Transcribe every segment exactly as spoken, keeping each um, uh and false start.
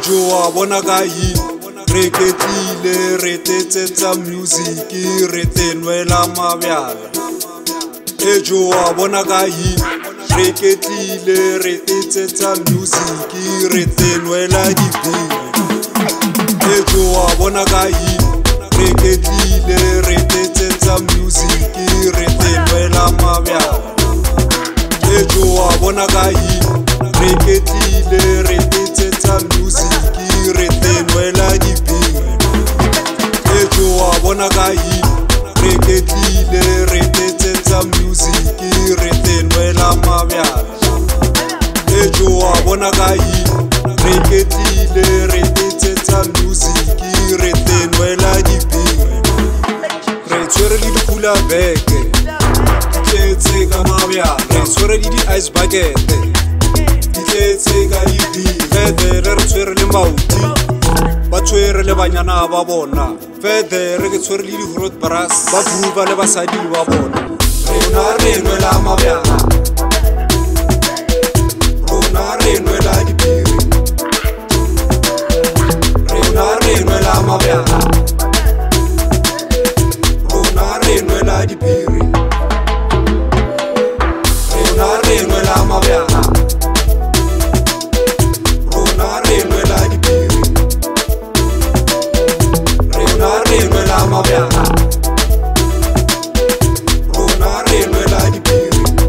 Ejo wa bona kai Reketlile re tetsetsa music re tenwela mabyala. Ejo wa bona kai Reketlile re tetsetsa music re tenwela dipina. Ejo wa bona kai Reketlile re tetsetsa music re tenwela mabyala. Ejo wa bona kai Reketlile re tetsetsa music re tenwela dipina. Ejo wa bona kai Reketlile re tetsetsa music re tenwela mabyala. Ejo wa bona kai Reketlile re tetsetsa music re tenwela dipina. Re tshwere le dikula beke tletse ka mabyala. Re tshwere le di-ice bucket tletse ka dipina. Federe re tshwere le mauti ba tshwere le banyana ba bona. Federe ke tshwere le di-hot brass ba buba le basadi ba bona. Rona re nwela mabyala, rona re nwela dipiri, rona re nwela mabyala, rona re nwela dipiri, rona re nwela mabyala, rona re nwela dipiri, rona re nwela mabyala, rona re nwela dipiri.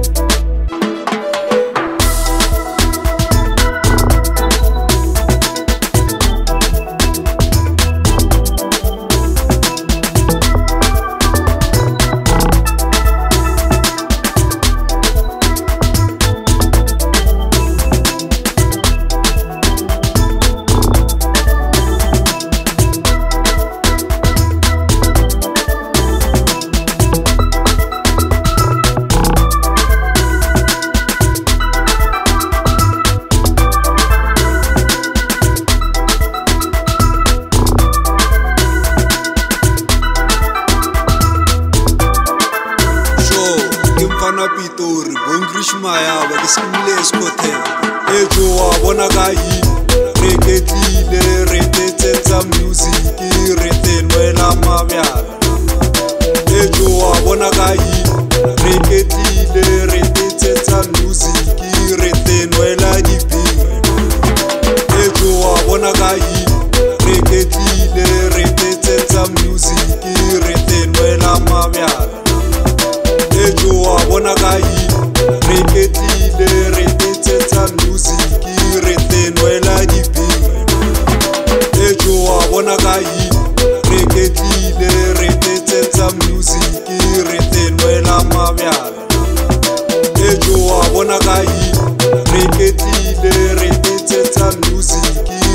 Pitori bongrish maya ba ke skimile escotel. Ejo wa bona kai Reketlile re tetsetsa music re tenwela mabyala. Ejo wa bona kai Reketlile re tetsetsa music re tenwela dipina. Ejo wa bona kai Reketlile re tetsetsa music re tenwela mabyala. Ejo wa bona kai Reketlile re tetsetsa music re tenwela dipina. Ejo wa bona kai Reketlile re tetsetsa music re tenwela mabyala. Ejo wa bona kai Reketlile re tetsetsa music